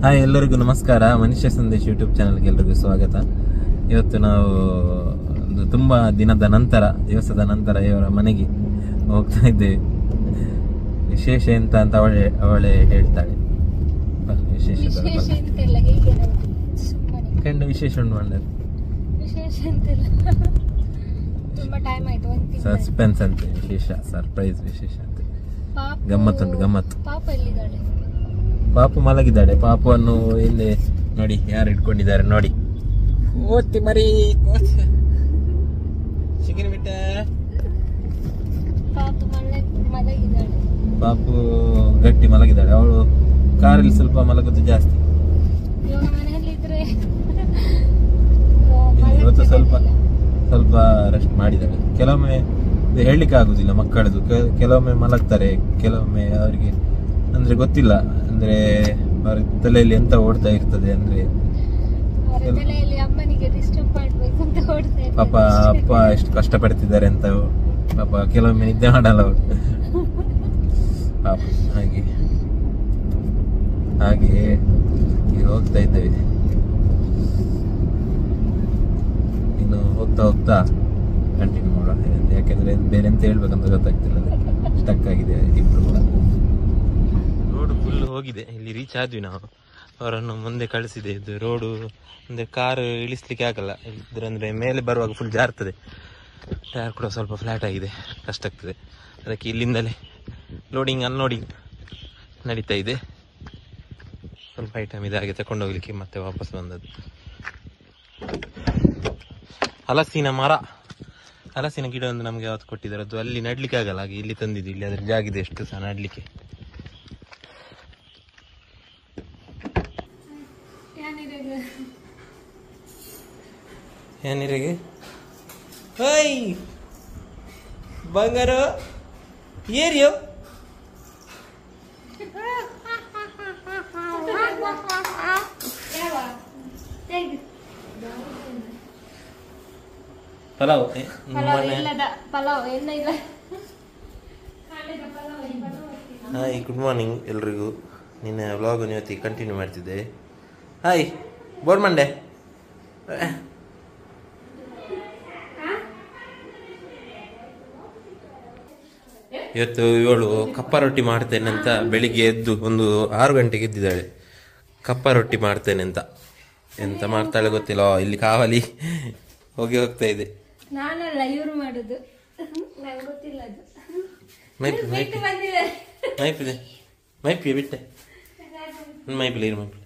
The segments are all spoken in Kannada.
ಹಾಯ್, ಎಲ್ಲರಿಗೂ ನಮಸ್ಕಾರ. ಮನುಷ್ಯ ಸಂದೇಶ್ ಯೂಟ್ಯೂಬ್ ಚಾನಲ್ಗೆ ಎಲ್ರಿಗೂ ಸ್ವಾಗತ. ಇವತ್ತು ನಾವು ಒಂದು ತುಂಬ ದಿವಸದ ನಂತರ ಇವರ ಮನೆಗೆ ಹೋಗ್ತಾ ಇದ್ದೇವೆ. ವಿಶೇಷ ಎಂತ ಅಂತ ಅವಳೇ ಹೇಳ್ತಾಳೆ. ವಿಶೇಷ ಕಂಡು ವಿಶೇಷ ಉಂಟು ಮಾಡಲು ಸಸ್ಪೆನ್ಸ್ ಅಂತೆ, ವಿಶೇಷ ಸರ್ಪ್ರೈಸ್ ವಿಶೇಷ ಅಂತೆ, ಗಮ್ಮತ್ತುಂಟು ಗಮ್ಮತ್ತು. ಪಾಪು ಮಲಗಿದ್ದಾಳೆ. ಪಾಪುವನ್ನು ಇಲ್ಲಿ ನೋಡಿ ಯಾರು ಇಟ್ಕೊಂಡಿದ್ದಾರೆ ನೋಡಿ. ಓದ್ತಿ ಮರಿ ಚಿಕನ್ ಬಿಟ್ಟ ಪಾಪು ಗಟ್ಟಿ ಮಲಗಿದ್ದಾಳೆ. ಅವಳು ಕಾರಲ್ಲಿ ಸ್ವಲ್ಪ ಮಲಗೋದು ಜಾಸ್ತಿ. ಇವತ್ತು ಸ್ವಲ್ಪ ರೆಸ್ಟ್ ಮಾಡಿದ್ದಾಳೆ. ಕೆಲವೊಮ್ಮೆ ಹೇಳಲಿಕ್ಕೆ ಆಗುದಿಲ್ಲ ಮಕ್ಕಳದು. ಕೆಲವೊಮ್ಮೆ ಮಲಗ್ತಾರೆ, ಕೆಲವೊಮ್ಮೆ ಅವರಿಗೆ ಅಂದ್ರೆ ಗೊತ್ತಿಲ್ಲ. ಅಂದ್ರೆ ಅವರ ತಲೆಯಲ್ಲಿ ಎಂತ ಓಡ್ತಾ ಇರ್ತದೆ ಅಂದ್ರೆ ಪಾಪ ಅಪ್ಪ ಎಷ್ಟು ಕಷ್ಟ ಪಡ್ತಿದ್ದಾರೆ ಅಂತ ಪಾಪ ಕೆಲವೊಮ್ಮೆ ನಿದ್ದೆ ಮಾಡಲ್ಲ ಅವರು ಪಾಪ. ಹಾಗೆ ಈಗ ಹೋಗ್ತಾ ಇದ್ದೇವೆ. ಇನ್ನು ಹೋಗ್ತಾ ಕಂಟಿನ್ಯೂ ಮಾಡೋಣ. ಯಾಕೆಂದ್ರೆ ಬೇರೆ ಎಂತ ಹೇಳ್ಬೇಕಂತ ಗೊತ್ತಾಗ್ತಿಲ್ಲ, ಸ್ಟಕ್ ಆಗಿದೆ ಇಬ್ರು ಕೂಡ. ರೋಡ್ ಫುಲ್ ಹೋಗಿದೆ. ಇಲ್ಲಿ ರೀಚ್ ಆದ್ವಿ ನಾವು. ಅವರನ್ನು ಮುಂದೆ ಕಳಿಸಿದೆ. ಇದು ರೋಡು ಅಂದ್ರೆ ಕಾರ್ ಇಳಿಸ್ಲಿಕ್ಕೆ ಆಗಲ್ಲ ಇದ್ರಂದ್ರೆ, ಮೇಲೆ ಬರುವಾಗ ಫುಲ್ ಜಾರ್ತದೆ. ಟೈರ್ ಕೂಡ ಸ್ವಲ್ಪ ಫ್ಲಾಟ್ ಆಗಿದೆ, ಕಷ್ಟ ಆಗ್ತದೆ. ಅದಕ್ಕೆ ಇಲ್ಲಿಂದಲೇ ಲೋಡಿಂಗ್ ಅನ್ಲೋಡಿಂಗ್ ನಡೀತಾ ಇದೆ. ಸ್ವಲ್ಪ ಐಟಮ್ ಇದೆ ಹಾಗೆ ತಕೊಂಡು ಹೋಗ್ಲಿಕ್ಕೆ ಮತ್ತೆ ವಾಪಸ್ ಬಂದದ್ದು. ಹಲಸಿನ ಗಿಡ ಒಂದು ನಮ್ಗೆ ಯಾವತ್ತು ಕೊಟ್ಟಿದ್ದಾರೆ. ಅದು ಅಲ್ಲಿ ನಡ್ಲಿಕ್ಕೆ ಆಗಲ್ಲ, ಹಾಗೆ ಇಲ್ಲಿ ತಂದಿದ್ದು. ಇಲ್ಲಿ ಅದ್ರ ಜಾಗಿದೆ ಎಷ್ಟು ಸಹ ನಡ್ಲಿಕ್ಕೆ. ಏನಿರೆಗೆ ಹೋಯ್ ಬಂಗಾರ ಏರಿಯೋ ಪಲಾವ್. ಹಾಯ್, ಗುಡ್ ಮಾರ್ನಿಂಗ್ ಎಲ್ರಿಗೂ. ನಿನ್ನೆ ವ್ಲಾಗ್ ಇವತ್ತಿಗೆ ಕಂಟಿನ್ಯೂ ಮಾಡ್ತಿದ್ದೆ. ಹಾಯ್ ಬೋರ್ಡ್ ಮಂಡೆ. ಇವತ್ತು ಇವಳು ಕಪ್ಪ ರೊಟ್ಟಿ ಮಾಡ್ತೇನೆ ಅಂತ ಬೆಳಿಗ್ಗೆ ಎದ್ದು ಒಂದು 6 ಗಂಟೆಗೆ ಎದ್ದಿದ್ದಾಳೆ. ಕಪ್ಪ ರೊಟ್ಟಿ ಮಾಡ್ತೇನೆ ಅಂತ. ಎಂತ ಮಾಡ್ತಾಳೆ ಗೊತ್ತಿಲ್ಲ. ಇಲ್ಲಿ ಕಾವಲಿ ಹೋಗ್ತಾ ಇದೆ. ಮೈಪಿ ಬಿಟ್ಟೆ ಮೈಪಿಲಿ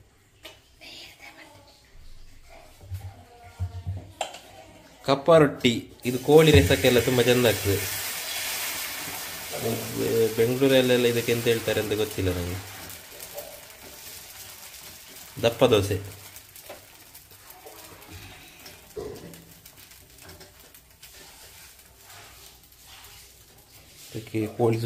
ಕಪ್ಪ ರೊಟ್ಟಿ. ಇದು ಕೋಳಿ ರೆಸಕ್ಕೆಲ್ಲ ತುಂಬಾ ಚಂದ ಆಗ್ತದೆ. ಬೆಂಗಳೂರಲ್ಲೆಲ್ಲ ಇದಕ್ಕೆ ಎಂತ ಹೇಳ್ತಾರೆ ಅಂತ ಗೊತ್ತಿಲ್ಲ ನನಗೆ. ದಪ್ಪ ದೋಸೆ. ಅದಕ್ಕೆ ಕೋಳಿ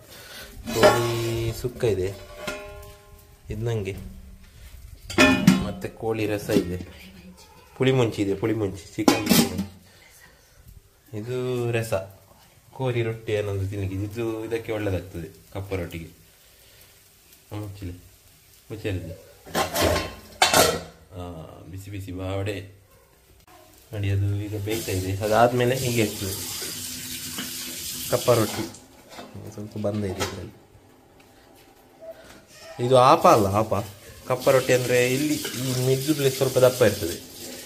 ಸುಕ್ಕ ಇದೆ ಇದು ನಂಗೆ. ಮತ್ತೆ ಕೋಳಿ ರಸ ಇದೆ, ಪುಳಿಮುಂಚಿ ಇದೆ, ಚಿಕನ್. ಇದು ರಸ. ಕೋರಿ ರೊಟ್ಟಿ ಅನ್ನೋದು ತಿನ್ಲಿಕ್ಕೆ ಇದು ಇದಕ್ಕೆ ಒಳ್ಳೆದಾಗ್ತದೆ ಕಪ್ಪ ರೊಟ್ಟಿಗೆ. ಮುಚ್ಚಲಿದೆ ಬಿಸಿ ಬಿಸಿ ಬಾವಡೆ ನೋಡಿ. ಅದು ಈಗ ಬೇಯ್ತಾ ಇದೆ. ಅದಾದ್ಮೇಲೆ ಹೀಗೆ ಆಗ್ತದೆ ಕಪ್ಪ ರೊಟ್ಟಿ. ಸ್ವಲ್ಪ ಬಂದ ಇದೆ ಇದರಲ್ಲಿ. ಇದು ಆಪ ಅಲ್ಲ, ಕಪ್ಪ ರೊಟ್ಟಿ ಅಂದ್ರೆ ಇಲ್ಲಿ ಈ ಮಿಡ್ಲು ಸ್ವಲ್ಪ ದಪ್ಪ ಇರ್ತದೆ.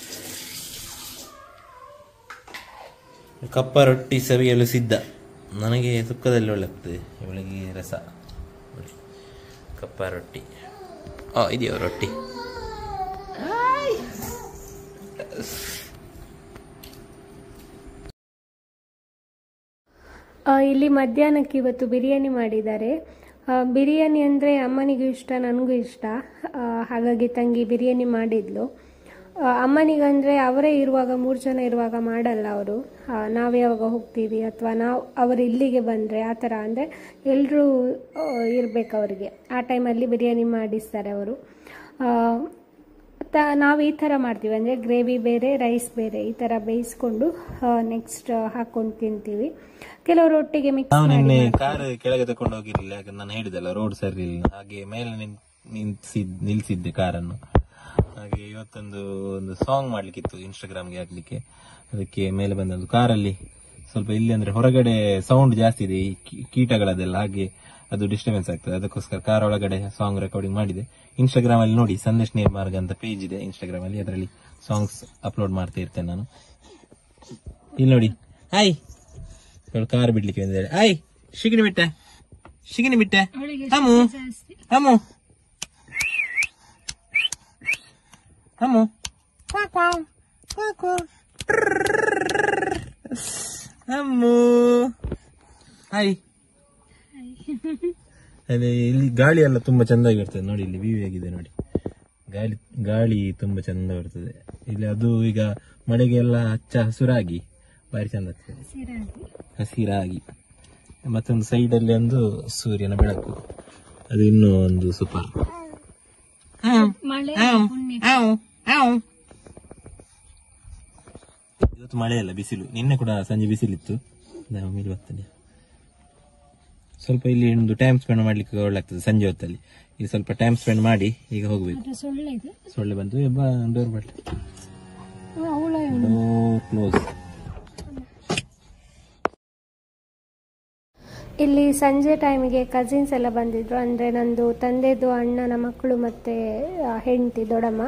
ಕಪ್ಪ ರೊಟ್ಟಿ ಸವಿಯಲು ಸಿದ್ಧ. ನನಗೆ ಸುಕ್ಕದಲ್ಲಿ ಒಳ್ಳೆ ಆಗ್ತದೆ, ಇವಳಿಗೆ ರಸ. ಕಪ್ಪ ರೊಟ್ಟಿ ಇದೆಯೋ ರೊಟ್ಟಿ. ಇಲ್ಲಿ ಮಧ್ಯಾಹ್ನಕ್ಕೆ ಇವತ್ತು ಬಿರಿಯಾನಿ ಮಾಡಿದ್ದಾರೆ. ಬಿರಿಯಾನಿ ಅಂದರೆ ಅಮ್ಮನಿಗೂ ಇಷ್ಟ, ನನಗೂ ಇಷ್ಟ. ಹಾಗಾಗಿ ತಂಗಿ ಬಿರಿಯಾನಿ ಮಾಡಿದ್ಲು. ಅಮ್ಮನಿಗಂದರೆ ಅವರೇ ಇರುವಾಗ 3 ಜನ ಇರುವಾಗ ಮಾಡಲ್ಲ ಅವರು. ನಾವು ಯಾವಾಗ ಹೋಗ್ತೀವಿ ಅಥವಾ ಅವರು ಇಲ್ಲಿಗೆ ಬಂದರೆ ಆ ಥರ ಅಂದರೆ ಎಲ್ಲರೂ ಇರಬೇಕು ಅವರಿಗೆ. ಆ ಟೈಮಲ್ಲಿ ಬಿರಿಯಾನಿ ಮಾಡಿಸ್ತಾರೆ ಅವರು. ನಾವು ಈ ಥರ ಮಾಡ್ತೀವಿ, ಅಂದರೆ ಗ್ರೇವಿ ಬೇರೆ ರೈಸ್ ಬೇರೆ ಈ ಥರ ಬೇಯಿಸ್ಕೊಂಡು ನೆಕ್ಸ್ಟ್ ಹಾಕೊಂಡು ತಿಂತೀವಿ. ಕೆಲವರು ಒಟ್ಟಿಗೆ ಮಿಕ್ಸ್ ಮಾಡಿ. ನಿನ್ನೆ ಕಾರ್ ಕೆಳಗೆ ತಕೊಂಡು ಹೋಗಿರಲಿಲ್ಲ, ಯಾಕಂದ್ರೆ ನಾನು ಹೇಳಿದಲ್ಲ ರೋಡ್ ಸರಿ ಇಲ್ಲ, ಹಾಗೆ ಮೇಲೆ ನಿಲ್ಸಿದ್ದೆ ಕಾರನ್ನು. ಹಾಗೆ ಇವತ್ತೊಂದು ಸಾಂಗ್ ಮಾಡ್ಲಿಕ್ಕಿತ್ತು ಇನ್ಸ್ಟಾಗ್ರಾಮ್ಗೆ ಹಾಕ್ಲಿಕ್ಕೆ. ಅದಕ್ಕೆ ಮೇಲೆ ಬಂದದ್ದು ಕಾರಲ್ಲಿ ಸ್ವಲ್ಪ ಇಲ್ಲಿ ಅಂದ್ರೆ ಹೊರಗಡೆ ಸೌಂಡ್ ಜಾಸ್ತಿ ಇದೆ, ಈ ಕೀಟಗಳದೆಲ್ಲ, ಹಾಗೆ ಅದು ಡಿಸ್ಟರ್ಬೆನ್ಸ್ ಆಗ್ತದೆ. ಅದಕ್ಕೋಸ್ಕರ ಕಾರ್ ಒಳಗಡೆ ಸಾಂಗ್ ರೆಕಾರ್ಡಿಂಗ್ ಮಾಡಿದೆ. ಇನ್ಸ್ಟಾಗ್ರಾಮ್ ಅಲ್ಲಿ ನೋಡಿ, ಸಂದೇಶ್ ನೇರ್ಮಾರ್ಗ ಅಂತ ಪೇಜ್ ಇದೆ ಇನ್ಸ್ಟಾಗ್ರಾಮ್ ಅಲ್ಲಿ, ಅದರಲ್ಲಿ ಸಾಂಗ್ಸ್ ಅಪ್ಲೋಡ್ ಮಾಡ್ತಾ ಇರ್ತೇನೆ ನಾನು. ಇಲ್ಲಿ ನೋಡಿ, ಹಾಯ್ ಕಾರ್ ಬಿಡ್ಲಿಕ್ಕೆ ಬಂದಿದ್ದಾರೆ. ಹಾಯ್ ಶಿಗಿನಿ ಬಿಟ್ಟೆ ಹಮು ಹಮು ಹಮು ಹಮ್ಮು ಹಾಯ್. ಅದೇ ಇಲ್ಲಿ ಗಾಳಿ ಎಲ್ಲ ತುಂಬಾ ಚೆಂದಾಗಿರ್ತದೆ ನೋಡಿ, ಇಲ್ಲಿ ವ್ಯೂ ಹೇಗಿದೆ ನೋಡಿ, ಗಾಳಿ ತುಂಬಾ ಚೆಂದ ಬರ್ತದೆ ಇಲ್ಲಿ. ಅದು ಈಗ ಮಳೆಗೆ ಎಲ್ಲ ಹಚ್ಚ ಹಸುರಾಗಿ ಬಾರಿ ಚೆಂದ ಆಗ್ತದೆ, ಹಸಿರಾಗಿ. ಮತ್ತೊಂದು ಸೈಡ್ ಅಲ್ಲಿ ಒಂದು ಸೂರ್ಯನ ಬೆಳಕು, ಅದು ಇನ್ನೂ ಒಂದು ಸೂಪರ್. ಇವತ್ತು ಮಳೆ ಅಲ್ಲ, ಬಿಸಿಲು. ನಿನ್ನೆ ಕೂಡ ಸಂಜೆ ಬಿಸಿಲಿತ್ತು. ನಾವು ಮೇಲೆ ಬರ್ತೇನೆ ಸ್ವಲ್ಪ, ಇಲ್ಲಿ ಒಂದು ಟೈಮ್ ಸ್ಪೆಂಡ್ ಮಾಡ್ಲಿಕ್ಕೆ ಒಳ್ಳೆಗ್ತದೆ ಸಂಜೆ ಹೊತ್ತಲ್ಲಿ. ಇಲ್ಲಿ ಸ್ವಲ್ಪ ಟೈಮ್ ಸ್ಪೆಂಡ್ ಮಾಡಿ ಈಗ ಹೋಗ್ಬೇಕು. ಸೊಳ್ಳೆ ಬಂತು, ಡೋರ್ ಬಟ್ ಕ್ಲೋಸ್. ಇಲ್ಲಿ ಸಂಜೆ ಟೈಮಿಗೆ ಕಸಿನ್ಸ್ ಎಲ್ಲ ಬಂದಿದ್ರು, ಅಂದರೆ ನಂದು ತಂದೆದು ಅಣ್ಣನ ಮಕ್ಕಳು ಮತ್ತು ಹೆಂಡತಿ ದೊಡ್ಡಮ್ಮ.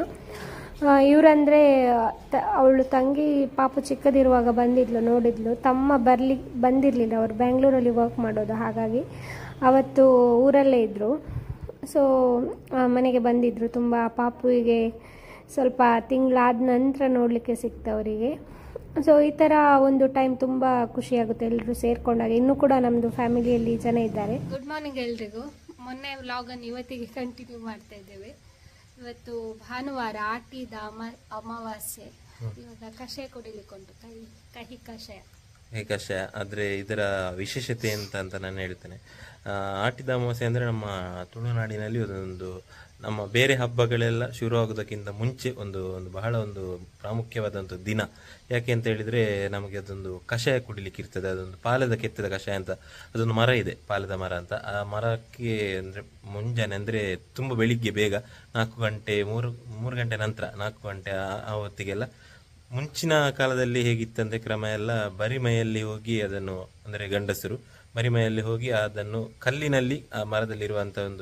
ಇವರಂದರೆ ಅವಳು ತಂಗಿ ಪಾಪು ಚಿಕ್ಕದಿರುವಾಗ ಬಂದಿದ್ಲು, ನೋಡಿದ್ಲು. ತಮ್ಮ ಬಂದಿರಲಿಲ್ಲ, ಅವರು ಬ್ಯಾಂಗ್ಳೂರಲ್ಲಿ ವರ್ಕ್ ಮಾಡೋದು, ಹಾಗಾಗಿ ಅವತ್ತು ಊರಲ್ಲೇ ಇದ್ದರು. ಸೊ ಮನೆಗೆ ಬಂದಿದ್ದರು. ತುಂಬ ಪಾಪುವಿಗೆ ಸ್ವಲ್ಪ ತಿಂಗಳಾದ ನಂತರ ನೋಡಲಿಕ್ಕೆ ಸಿಕ್ತವರಿಗೆ. ಸೊ ಈ ಥರ ಒಂದು ಟೈಮ್ ತುಂಬ ಖುಷಿಯಾಗುತ್ತೆ ಎಲ್ಲರೂ ಸೇರ್ಕೊಂಡಾಗ. ಇನ್ನೂ ಕೂಡ ನಮ್ಮದು ಫ್ಯಾಮಿಲಿಯಲ್ಲಿ ಜನ ಇದ್ದಾರೆ. ಗುಡ್ ಮಾರ್ನಿಂಗ್ ಎಲ್ರಿಗೂ. ಮೊನ್ನೆ ವ್ಲಾಗನ್ನು ಇವತ್ತಿಗೆ ಕಂಟಿನ್ಯೂ ಮಾಡ್ತಾ ಇದ್ದೇವೆ. ಇವತ್ತು ಭಾನುವಾರ, ಆಟಿದ ಅಮಾವಾಸ್ಯೆ. ಇವಾಗ ಕಷಾಯ ಕುಡಿಲಿಕ್ಕೆ ಉಂಟು, ಕಹಿ ಕಷಾಯ. ಕಷಾಯ ಆದ್ರೆ ಇದರ ವಿಶೇಷತೆ ಅಂತ ನಾನು ಹೇಳ್ತೇನೆ. ಆಟಿದ ಅಮಾವಾಸ್ಯೆ ಅಂದ್ರೆ ನಮ್ಮ ತುಳುನಾಡಿನಲ್ಲಿ ಅದೊಂದು, ನಮ್ಮ ಬೇರೆ ಹಬ್ಬಗಳೆಲ್ಲ ಶುರು ಆಗೋದಕ್ಕಿಂತ ಮುಂಚೆ ಒಂದು ಬಹಳ ಒಂದು ಪ್ರಾಮುಖ್ಯವಾದಂಥ ದಿನ. ಯಾಕೆ ಅಂತ ಹೇಳಿದ್ರೆ, ನಮಗೆ ಅದೊಂದು ಕಷಾಯ ಕುಡಿಲಿಕ್ಕೆ ಇರ್ತದೆ. ಅದೊಂದು ಪಾಲದ ಕೆತ್ತದ ಕಷಾಯ ಅಂತ, ಅದೊಂದು ಮರ ಇದೆ, ಪಾಲದ ಮರ ಅಂತ. ಆ ಮರಕ್ಕೆ ಅಂದ್ರೆ ಮುಂಜಾನೆ ಅಂದ್ರೆ ತುಂಬ ಬೆಳಿಗ್ಗೆ ಬೇಗ 4 ಗಂಟೆ 3 ಗಂಟೆ ನಂತರ 4 ಗಂಟೆ ಆ ಹೊತ್ತಿಗೆಲ್ಲ, ಮುಂಚಿನ ಕಾಲದಲ್ಲಿ ಹೇಗಿತ್ತಂದ್ರೆ ಕ್ರಮ ಎಲ್ಲ ಬರಿಮೈಯಲ್ಲಿ ಹೋಗಿ ಅದನ್ನು, ಅಂದರೆ ಗಂಡಸರು ಬರಿಮೈಯಲ್ಲಿ ಹೋಗಿ ಅದನ್ನು ಕಲ್ಲಿನಲ್ಲಿ, ಆ ಮರದಲ್ಲಿರುವಂಥ ಒಂದು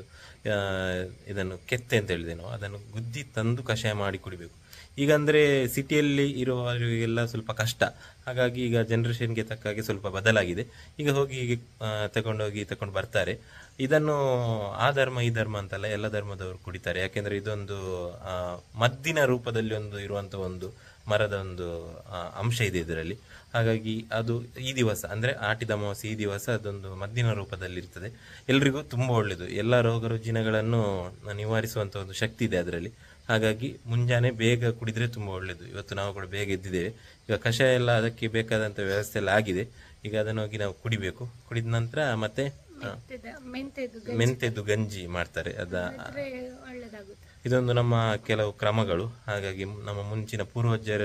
ಇದನ್ನು ಕೆತ್ತೆ ಅಂತ ಹೇಳಿದೆ ನಾವು, ಅದನ್ನು ಗುದ್ದಿ ತಂದು ಕಷಾಯ ಮಾಡಿ ಕುಡಿಬೇಕು. ಈಗ ಅಂದರೆ ಸಿಟಿಯಲ್ಲಿ ಇರುವವರಿಗೆಲ್ಲ ಸ್ವಲ್ಪ ಕಷ್ಟ, ಹಾಗಾಗಿ ಈಗ ಜನರೇಷನ್ಗೆ ತಕ್ಕ ಹಾಗೆ ಸ್ವಲ್ಪ ಬದಲಾಗಿದೆ. ಈಗ ಹೋಗಿ ತಗೊಂಡು ಬರ್ತಾರೆ. ಇದನ್ನು ಆ ಧರ್ಮ ಈ ಧರ್ಮ ಅಂತಲ್ಲ, ಎಲ್ಲ ಧರ್ಮದವರು ಕುಡಿತಾರೆ. ಯಾಕೆಂದ್ರೆ ಇದೊಂದು ಮದ್ದಿನ ರೂಪದಲ್ಲಿ ಇರುವಂತ ಒಂದು ಮರದ ಒಂದು ಅಂಶ ಇದೆ ಇದರಲ್ಲಿ. ಹಾಗಾಗಿ ಅದು ಈ ದಿವಸ ಅಂದ್ರೆ ಆಟಿದ ಅಮಾವಾಸ್ಯೆ ಈ ದಿವಸ ಅದೊಂದು ಮದ್ದಿನ ರೂಪದಲ್ಲಿ ಇರ್ತದೆ. ಎಲ್ರಿಗೂ ತುಂಬಾ ಒಳ್ಳೆಯದು, ಎಲ್ಲ ರೋಗ ರುಜಿನಗಳನ್ನು ನಿವಾರಿಸುವಂತ ಒಂದು ಶಕ್ತಿ ಇದೆ ಅದರಲ್ಲಿ. ಹಾಗಾಗಿ ಮುಂಜಾನೆ ಬೇಗ ಕುಡಿದ್ರೆ ತುಂಬಾ ಒಳ್ಳೆಯದು. ಇವತ್ತು ನಾವು ಕೂಡ ಬೇಗ ಎದ್ದಿದ್ದೇವೆ. ಈಗ ಕಷಾಯ ಎಲ್ಲ ಅದಕ್ಕೆ ಬೇಕಾದಂತ ವ್ಯವಸ್ಥೆ ಎಲ್ಲ ಆಗಿದೆ. ಈಗ ಅದನ್ನು ಹೋಗಿ ನಾವು ಕುಡಿಬೇಕು. ಕುಡಿದ ನಂತರ ಮತ್ತೆ ಮೆಂತೆದು ಗಂಜಿ ಮಾಡ್ತಾರೆ. ಇದೊಂದು ನಮ್ಮ ಕೆಲವು ಕ್ರಮಗಳು. ಹಾಗಾಗಿ ನಮ್ಮ ಮುಂಚಿನ ಪೂರ್ವಜರ,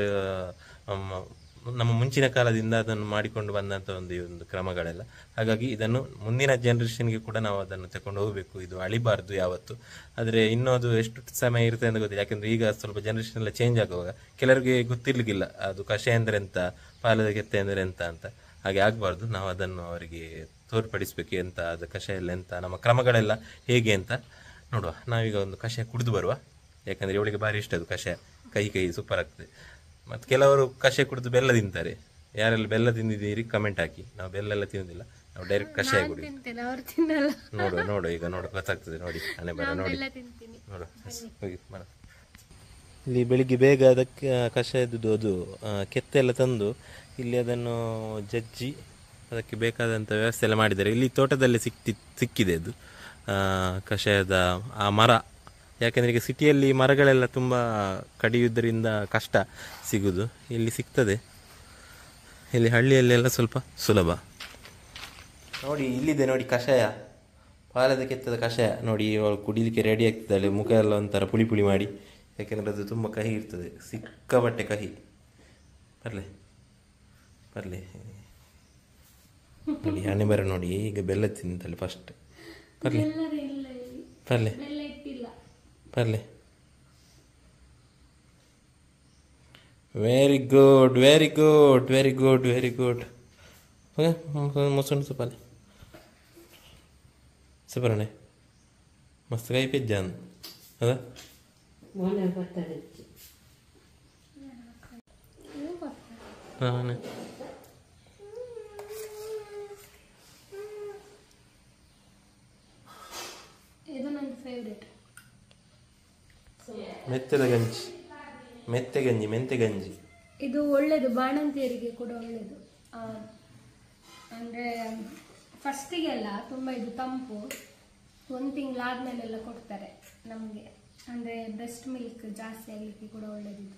ನಮ್ಮ ಮುಂಚಿನ ಕಾಲದಿಂದ ಅದನ್ನು ಮಾಡಿಕೊಂಡು ಬಂದಂತ ಒಂದು ಕ್ರಮಗಳೆಲ್ಲ. ಹಾಗಾಗಿ ಇದನ್ನು ಮುಂದಿನ ಜನರೇಷನ್ಗೆ ಕೂಡ ನಾವು ಅದನ್ನು ತಕೊಂಡು ಹೋಗ್ಬೇಕು. ಇದು ಅಳಿಬಾರ್ದು ಯಾವತ್ತು. ಆದ್ರೆ ಇನ್ನೂ ಅದು ಎಷ್ಟು ಸಮಯ ಇರುತ್ತೆ ಅಂತ ಗೊತ್ತಿಲ್ಲ. ಯಾಕಂದ್ರೆ ಈಗ ಸ್ವಲ್ಪ ಜನರೇಷನ್ ಎಲ್ಲ ಚೇಂಜ್ ಆಗುವಾಗ ಕೆಲವರಿಗೆ ಗೊತ್ತಿರ್ಲಿಕ್ಕಿಲ್ಲ ಅದು ಕಷಾಯ ಅಂದ್ರೆ ಎಂತ, ಪಾಲದ ಕೆತ್ತೆ ಅಂದ್ರೆ ಎಂತ ಅಂತ. ಹಾಗೆ ಆಗ್ಬಾರ್ದು. ನಾವು ಅದನ್ನು ಅವರಿಗೆ ತೋರ್ಪಡಿಸ್ಬೇಕು, ಎಂತ ಅದು ಕಷಾಯ ಎಲ್ಲ ಎಂತ, ನಮ್ಮ ಕ್ರಮಗಳೆಲ್ಲ ಹೇಗೆ ಅಂತ ನೋಡುವ. ನಾವೀಗ ಒಂದು ಕಷಾಯ ಕುಡಿದು ಬರುವ. ಯಾಕಂದ್ರೆ ಇವಳಿಗೆ ಭಾರಿ ಇಷ್ಟ ಅದು ಕಷಾಯ, ಕಹಿ ಸೂಪರ್ ಆಗ್ತದೆ. ಮತ್ತೆ ಕೆಲವರು ಕಷಾಯ ಕುಡಿದು ಬೆಲ್ಲ ತಿಂತಾರೆ. ಯಾರೆಲ್ಲ ಬೆಲ್ಲ ತಿಂದಿದ್ದೀರಿ ಕಮೆಂಟ್ ಹಾಕಿ. ನಾವು ಬೆಲ್ಲ ಎಲ್ಲ ತಿನ್ನೋದಿಲ್ಲ, ನಾವು ಡೈರೆಕ್ಟ್ ಕಷಾಯ ಕುಡಿ. ನೋಡು ಈಗ ಗೊತ್ತಾಗ್ತದೆ. ನೋಡಿ ಹಣೆ ಬರ ನೋಡಿ ನೋಡು. ಇಲ್ಲಿ ಬೆಳಿಗ್ಗೆ ಬೇಗ ಅದಕ್ಕೆ ಕಷಾಯದ್ದು ಅದು ಕೆತ್ತೆಲ್ಲ ತಂದು ಇಲ್ಲಿ ಅದನ್ನು ಜಜ್ಜಿ ಅದಕ್ಕೆ ಬೇಕಾದಂಥ ವ್ಯವಸ್ಥೆ ಎಲ್ಲ ಮಾಡಿದ್ದಾರೆ. ಇಲ್ಲಿ ತೋಟದಲ್ಲಿ ಸಿಕ್ಕಿದೆ ಅದು ಕಷಾಯದ ಆ ಮರ. ಯಾಕೆಂದರೆ ಈಗ ಸಿಟಿಯಲ್ಲಿ ಮರಗಳೆಲ್ಲ ತುಂಬ ಕಡಿಯುವುದರಿಂದ ಕಷ್ಟ ಸಿಗುವುದು. ಇಲ್ಲಿ ಸಿಗ್ತದೆ, ಇಲ್ಲಿ ಹಳ್ಳಿಯಲ್ಲೆಲ್ಲ ಸ್ವಲ್ಪ ಸುಲಭ. ನೋಡಿ ಇಲ್ಲಿದೆ ನೋಡಿ ಕಷಾಯ, ಪಾಲದ ಕೆತ್ತದ ಕಷಾಯ. ನೋಡಿ ಅವಳು ಕುಡಿಲಿಕ್ಕೆ ರೆಡಿ ಆಗ್ತದೆ. ಮುಖ ಎಲ್ಲ ಒಂಥರ ಪುಳಿ ಮಾಡಿ, ಯಾಕೆಂದರೆ ಅದು ತುಂಬ ಕಹಿ ಇರ್ತದೆ, ಸಿಕ್ಕಾಪಟ್ಟೆ ಕಹಿ. ಬರಲಿ ನೋಡಿ ಹಣೆ ಬರ ನೋಡಿ. ಈಗ ಬೆಲ್ಲ ತಿಂತಲ್ಲಿ ಫಸ್ಟ್. ಬರಲಿ ಬರಲಿ. Very good very good very good very good. Okay ಮೊಸರು ಸೊಪ್ಪಲ್ಲಿ ಸೂಪರಣೆ ಮಸ್ತ್ ಕೈ ಪಿಜ್ಜಾನ್ ಅದ ಇದು ನನ್ನ ಫೇವ್ರೇಟ್. ಮೆತ್ತದ ಗಂಜಿ, ಮೆಂತೆ ಗಂಜಿ. ಇದು ಒಳ್ಳೇದು, ಬಾಣಂತಿಯರಿಗೆ ಕೂಡ ಒಳ್ಳೇದು. ಅಂದರೆ ಫಸ್ಟಿಗೆಲ್ಲ ತುಂಬ ಇದು ತಂಪು, 1 ತಿಂಗಳಾದ್ಮೇಲೆಲ್ಲ ಕೊಡ್ತಾರೆ ನಮಗೆ. ಅಂದರೆ ಬ್ರೆಸ್ಟ್ ಮಿಲ್ಕ್ ಜಾಸ್ತಿ ಆಗಲಿಕ್ಕೆ ಕೂಡ ಒಳ್ಳೇದಿದು.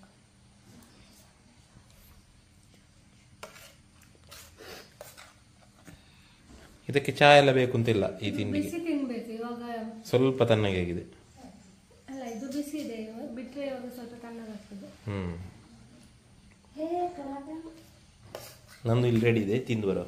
ಇದಕ್ಕೆ ಚಹಾ ಎಲ್ಲ ಬೇಕು ಅಂತಿಲ್ಲ ಈ ತಿಂಡಿ. ಬಿಸಿ ತಿನ್ಬೇಕು ಇವಾಗ. ಸ್ವಲ್ಪ ತಣ್ಣಗೆ ಆಗಿದೆ. ಅಲ್ಲ ಇದು ಬಿಸಿ ಇದೆ, ಬಿಟ್ಟರೆ ಇವಾಗ ಸ್ವಲ್ಪ ತಣ್ಣಗಾಗ್ತದೆ. ನಂದು ಇಲ್ಲಿ ರೆಡಿ ಇದೆ, ತಿಂದು ಬರೋ.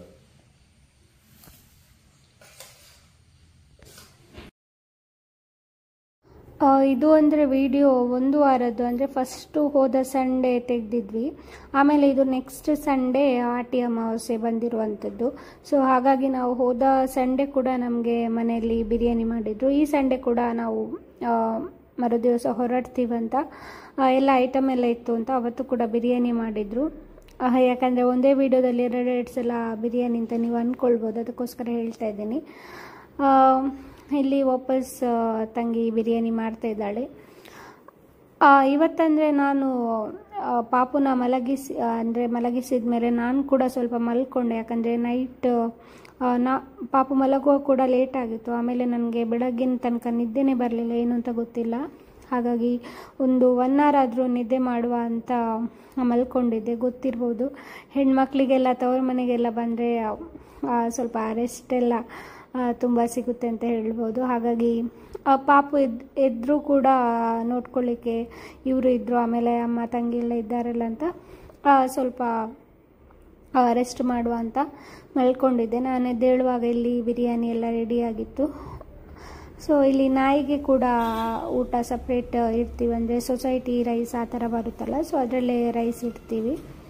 ಇದು ಅಂದರೆ ವಿಡಿಯೋ 1 ವಾರದ್ದು, ಅಂದರೆ ಫಸ್ಟು ಹೋದ ಸಂಡೇ ತೆಗೆದಿದ್ವಿ. ಆಮೇಲೆ ಇದು ನೆಕ್ಸ್ಟ್ ಸಂಡೇ ಆಟಿ ಅಮಾವಾಸ್ಯೆ ಬಂದಿರುವಂಥದ್ದು. ಸೊ ಹಾಗಾಗಿ ನಾವು ಹೋದ ಸಂಡೇ ಕೂಡ ನಮಗೆ ಮನೆಯಲ್ಲಿ ಬಿರಿಯಾನಿ ಮಾಡಿದ್ರು. ಈ ಸಂಡೇ ಕೂಡ ನಾವು ಮರುದಿವಸ ಹೊರಡ್ತೀವಂತ ಎಲ್ಲ ಐಟಮ್ ಎಲ್ಲ ಇತ್ತು ಅಂತ ಅವತ್ತು ಕೂಡ ಬಿರಿಯಾನಿ ಮಾಡಿದರು. ಯಾಕಂದರೆ ಒಂದೇ ವಿಡಿಯೋದಲ್ಲಿ 2 ಸಲ ಬಿರಿಯಾನಿ ಅಂತ ನೀವು ಅಂದ್ಕೊಳ್ಬೋದು, ಅದಕ್ಕೋಸ್ಕರ ಹೇಳ್ತಾ ಇದ್ದೀನಿ. ಇಲ್ಲಿ ವಾಪಸ್ ತಂಗಿ ಬಿರಿಯಾನಿ ಮಾಡ್ತಾ ಇದ್ದಾಳೆ. ಇವತ್ತಂದರೆ ನಾನು ಪಾಪುನ ಮಲಗಿಸಿದ ಮೇಲೆ ನಾನು ಕೂಡ ಸ್ವಲ್ಪ ಮಲ್ಕೊಂಡೆ. ಯಾಕಂದರೆ ನೈಟ್ ಪಾಪು ಮಲಗುವ ಕೂಡ ಲೇಟ್ ಆಗಿತ್ತು. ಆಮೇಲೆ ನನಗೆ ಬೆಳಗ್ಗಿನ ತನಕ ನಿದ್ದೆನೇ ಬರಲಿಲ್ಲ, ಏನು ಅಂತ ಗೊತ್ತಿಲ್ಲ. ಹಾಗಾಗಿ ಒಂದು 1 ಅವರ್ ಆದರೂ ನಿದ್ದೆ ಮಾಡುವ ಅಂತ ಮಲ್ಕೊಂಡಿದ್ದೆ. ಗೊತ್ತಿರ್ಬೋದು, ಹೆಣ್ಮಕ್ಳಿಗೆಲ್ಲ ತವ್ರ ಮನೆಗೆಲ್ಲ ಬಂದರೆ ಸ್ವಲ್ಪ ರೆಸ್ಟ್ ಎಲ್ಲ ತುಂಬ ಸಿಗುತ್ತೆ ಅಂತ ಹೇಳ್ಬೋದು. ಹಾಗಾಗಿ ಪಾಪು ಎದ್ರೂ ಕೂಡ ನೋಡ್ಕೊಳ್ಳಿಕ್ಕೆ ಇವರು ಇದ್ದರು, ಆಮೇಲೆ ಅಮ್ಮ ತಂಗಿ ಎಲ್ಲ ಇದ್ದಾರಲ್ಲ ಅಂತ ಸ್ವಲ್ಪ ರೆಸ್ಟ್ ಮಾಡುವ ಅಂತ ಮಲ್ಕೊಂಡಿದ್ದೆ. ನಾನು ಎದ್ದೇಳುವಾಗ ಇಲ್ಲಿ ಬಿರಿಯಾನಿ ಎಲ್ಲ ರೆಡಿಯಾಗಿತ್ತು. ಸೊ ಇಲ್ಲಿ ನಾಯಿಗೆ ಕೂಡ ಊಟ ಸಪ್ರೇಟ್ ಇಡ್ತೀವಿ, ಅಂದರೆ ಸೊಸೈಟಿ ರೈಸ್ ಆ ಥರ ಬರುತ್ತಲ್ಲ, ಸೊ ಅದರಲ್ಲೇ ರೈಸ್ ಇಡ್ತೀವಿ.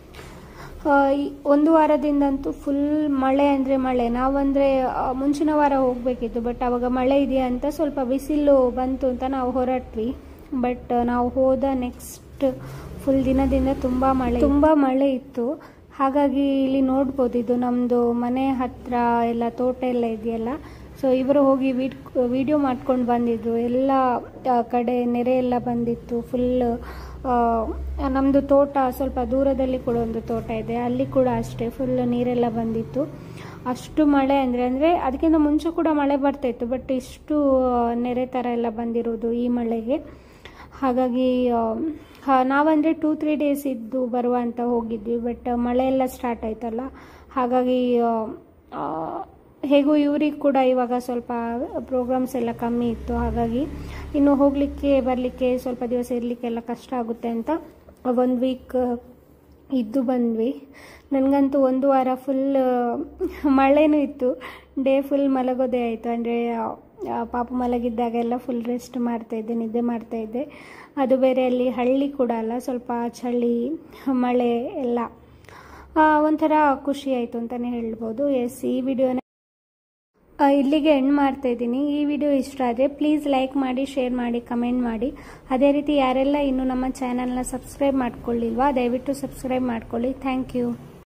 1 ವಾರದಿಂದಂತೂ ಫುಲ್ ಮಳೆ ಅಂದರೆ ಮಳೆ. ನಾವಂದರೆ ಮುಂಚಿನ ವಾರ ಹೋಗಬೇಕಿತ್ತು, ಬಟ್ ಆವಾಗ ಮಳೆ ಇದೆಯಾ ಅಂತ ಸ್ವಲ್ಪ ಬಿಸಿಲು ಬಂತು ಅಂತ ನಾವು ಹೊರಟ್ವಿ. ಬಟ್ ನಾವು ಹೋದ ನೆಕ್ಸ್ಟ್ ಫುಲ್ ದಿನದಿಂದ ತುಂಬ ಮಳೆ ಇತ್ತು. ಹಾಗಾಗಿ ಇಲ್ಲಿ ನೋಡ್ಬೋದು, ಇದು ನಮ್ಮದು ಮನೆ ಹತ್ತಿರ ಎಲ್ಲ ತೋಟ ಎಲ್ಲ ಇದೆಯಲ್ಲ. ಸೊ ಇವರು ಹೋಗಿ ವಿಡಿಯೋ ಮಾಡ್ಕೊಂಡು ಬಂದಿದ್ರು. ಎಲ್ಲ ಕಡೆ ನೆರೆ ಎಲ್ಲ ಬಂದಿತ್ತು ಫುಲ್. ನಮ್ಮದು ತೋಟ ಸ್ವಲ್ಪ ದೂರದಲ್ಲಿ ಕೂಡ ಒಂದು ತೋಟ ಇದೆ, ಅಲ್ಲಿ ಕೂಡ ಅಷ್ಟೇ ಫುಲ್ ನೀರೆಲ್ಲ ಬಂದಿತ್ತು. ಅಷ್ಟು ಮಳೆ ಅಂದರೆ ಅದಕ್ಕಿಂತ ಮುಂಚೆ ಕೂಡ ಮಳೆ ಬರ್ತಾಯಿತ್ತು, ಬಟ್ ಇಷ್ಟು ನೆರೆ ಥರ ಎಲ್ಲ ಬಂದಿರೋದು ಈ ಮಳೆಗೆ. ಹಾಗಾಗಿ ನಾವಂದರೆ 2-3 ಡೇಸ್ ಇದ್ದು ಬರುವ ಅಂತ ಹೋಗಿದ್ವಿ, ಬಟ್ ಮಳೆ ಎಲ್ಲ ಸ್ಟಾರ್ಟ್ ಆಯ್ತಲ್ಲ. ಹಾಗಾಗಿ ಹೇಗೂ ಇವ್ರಿಗೆ ಕೂಡ ಇವಾಗ ಸ್ವಲ್ಪ ಪ್ರೋಗ್ರಾಮ್ಸ್ ಎಲ್ಲ ಕಮ್ಮಿ ಇತ್ತು. ಹಾಗಾಗಿ ಇನ್ನು ಹೋಗಲಿಕ್ಕೆ ಬರಲಿಕ್ಕೆ ಸ್ವಲ್ಪ ದಿವಸ ಇರಲಿಕ್ಕೆಲ್ಲ ಕಷ್ಟ ಆಗುತ್ತೆ ಅಂತ 1 ವೀಕ್ ಇದ್ದು ಬಂದ್ವಿ. ನನಗಂತೂ 1 ವಾರ ಫುಲ್ ಮಳೆನೂ ಇತ್ತು, ಡೇ ಫುಲ್ ಮಲಗೋದೇ ಆಯಿತು. ಅಂದರೆ ಪಾಪು ಮಲಗಿದ್ದಾಗೆಲ್ಲ ಫುಲ್ ರೆಸ್ಟ್ ಮಾಡ್ತಾಯಿದ್ದೆ, ನಿದ್ದೆ ಮಾಡ್ತಾಯಿದ್ದೆ. ಅದು ಬೇರೆ ಅಲ್ಲಿ ಹಳ್ಳಿ ಕೂಡ ಅಲ್ಲ, ಸ್ವಲ್ಪ ಚಳಿ ಮಳೆ ಎಲ್ಲ ಒಂಥರ ಖುಷಿ ಆಯಿತು ಅಂತಲೇ ಹೇಳ್ಬೋದು. ಎಸ್, ಈ ವಿಡಿಯೋನ ಇಲ್ಲಿಗೆ ಎಂಡ್ ಮಾಡ್ತಾ ಇದ್ದೀನಿ. ಈ ವಿಡಿಯೋ ಇಷ್ಟ ಆದರೆ ಪ್ಲೀಸ್ ಲೈಕ್ ಮಾಡಿ, ಶೇರ್ ಮಾಡಿ, ಕಮೆಂಟ್ ಮಾಡಿ. ಅದೇ ರೀತಿ ಯಾರೆಲ್ಲ ಇನ್ನೂ ನಮ್ಮ ಚಾನಲ್ನ ಸಬ್ಸ್ಕ್ರೈಬ್ ಮಾಡ್ಕೊಳ್ಳಿಲ್ವಾ, ದಯವಿಟ್ಟು ಸಬ್ಸ್ಕ್ರೈಬ್ ಮಾಡ್ಕೊಳ್ಳಿ. Thank you.